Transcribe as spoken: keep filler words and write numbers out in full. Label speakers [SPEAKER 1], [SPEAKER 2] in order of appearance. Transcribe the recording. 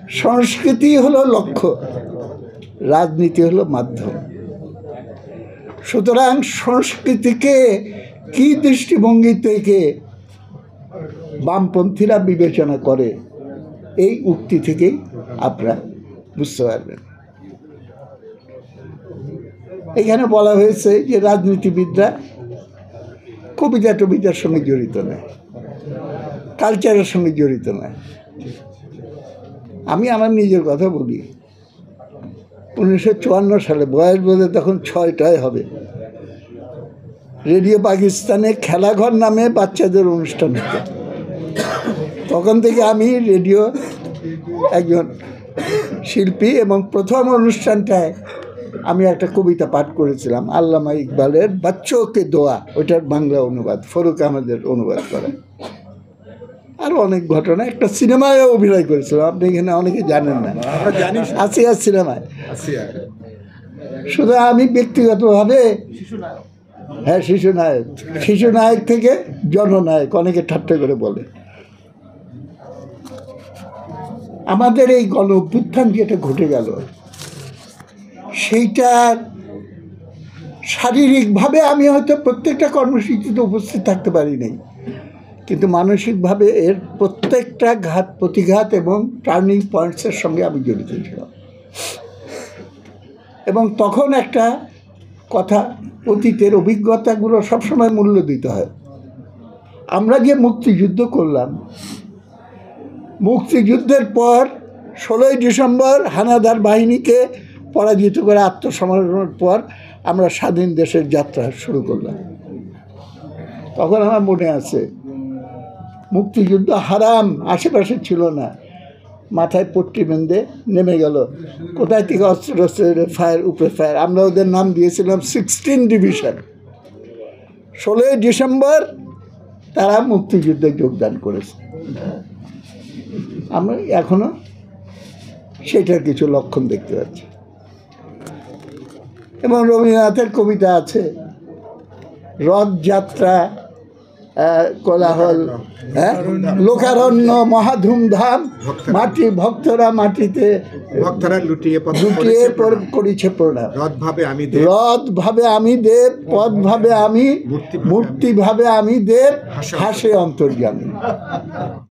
[SPEAKER 1] সংস্কৃতি হলো লক্ষ্য, রাজনীতি হলো মাধ্যম। সুতরাং সংস্কৃতিকে কি দৃষ্টিভঙ্গি থেকে বামপন্থীরা বিবেচনা করে এই উক্তি থেকেই আপনারা বুঝতে পারবেন। এখানে বলা হয়েছে যে রাজনীতিবিদরা কবিতা টবিতার সঙ্গে জড়িত নয়, কালচারের সঙ্গে জড়িত নয়। আমি আমার নিজের কথা বলি, উনিশশো চুয়ান্ন সালে বয়স বোধে তখন ছয়টায় হবে, রেডিও পাকিস্তানে খেলাঘর নামে বাচ্চাদের অনুষ্ঠান হতো। তখন থেকে আমি রেডিও একজন শিল্পী, এবং প্রথম অনুষ্ঠানটায় আমি একটা কবিতা পাঠ করেছিলাম আল্লামা ইকবালের বাচ্চো কে দোয়া, ওইটার বাংলা অনুবাদ ফরুক আহমেদের অনুবাদ করা। আরও অনেক ঘটনা, একটা সিনেমায় অভিনয় করেছিলাম, আপনি এখানে অনেকে জানেন না, আসিয়া সিনেমায়। শুধু আমি ব্যক্তিগতভাবে, হ্যাঁ শিশু নায়ক, শিশু নায়ক থেকে জননায়ক অনেকে ঠাট্টা করে বলে। আমাদের এই গণ অভ্যুত্থান যেটা ঘটে গেল, সেইটার শারীরিকভাবে আমি হয়তো প্রত্যেকটা কর্মসূচিতে উপস্থিত থাকতে পারি নাই, কিন্তু মানসিকভাবে এর প্রত্যেকটা ঘাত প্রতিঘাত এবং টার্নিং পয়েন্টসের সঙ্গে আমি জড়িত ছিলাম। এবং তখন একটা কথা, অতীতের অভিজ্ঞতাগুলো সবসময় মূল্য দিতে হয়। আমরা যে মুক্তিযুদ্ধ করলাম, মুক্তিযুদ্ধের পর ষোলোই ডিসেম্বর হানাদার বাহিনীকে পরাজিত করে আত্মসমর্পণের পর আমরা স্বাধীন দেশের যাত্রা শুরু করলাম। তখন আমার মনে আছে, মুক্তিযুদ্ধ হারাম আশেপাশে ছিল না, মাথায় পট্টি বেঁধে নেমে গেল, কোথায় থেকে অস্ত্র টস্ত্র ফায়ার উপরে ফায়ার। আমরা ওদের নাম দিয়েছিলাম সিক্সটিন ডিভিশন। ষোলোই ডিসেম্বর তারা মুক্তিযুদ্ধে যোগদান করেছে। আমরা এখনো সেটার কিছু লক্ষণ দেখতে পাচ্ছি। এবং রবীন্দ্রনাথের কবিতা আছে, রথযাত্রা কোলাহল, হ্যাঁ লোকারণ্য মহাধুমধাম, মাটি ভক্তরা মাটিতে
[SPEAKER 2] ভক্তরা লুটিয়ে
[SPEAKER 1] লুটিয়ে করেছে প্রণাম।
[SPEAKER 2] রথ ভাবে আমি
[SPEAKER 1] রথ ভাবে আমি দেব, পদ ভাবে আমি, মূর্তি ভাবে আমি দেব, হাসে অন্তর্যামী।